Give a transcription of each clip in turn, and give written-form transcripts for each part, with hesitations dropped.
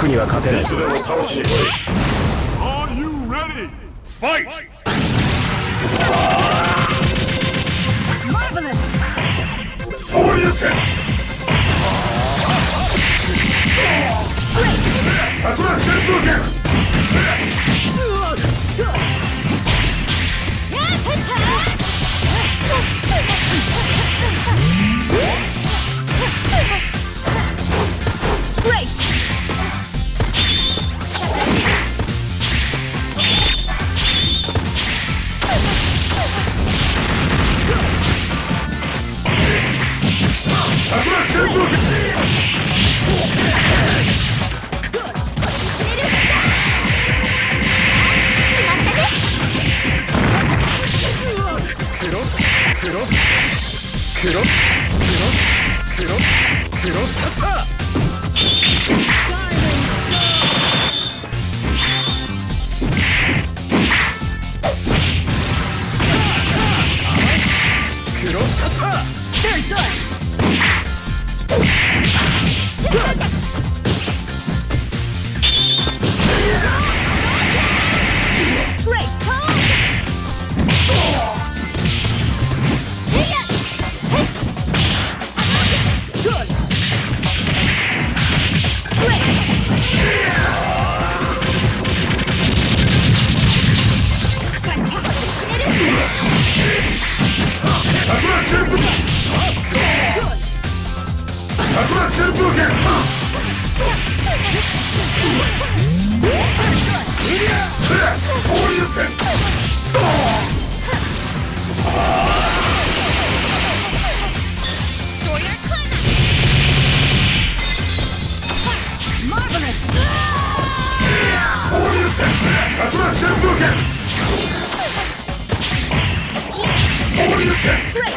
僕には勝てない。いつでも倒しに来い。 Are you ready? Fight! Marvelous! All you can! Attraction MUGEN! Great! Attraction MUGEN! Very good! Great! Good! Great! Attraction MUGEN! Attraction MUGEN! All you can! Store your climax! Marvelous! All you can! Attraction MUGEN! All you can! Great!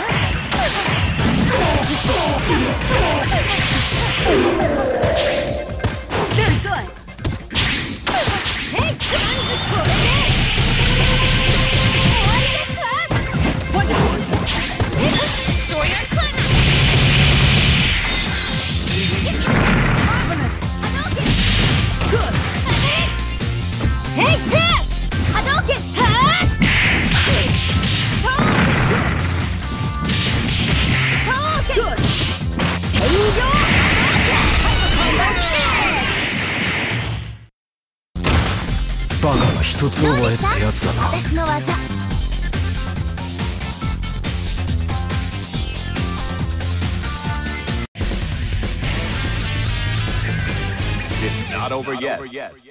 Very good! Hey, time to put it in! Wonderful! Store your climax! Marvelous! Good! Hey, Tim! Hadouken! Good! バカが一つ覚えってやつだな。 私の技。 It's not over yet.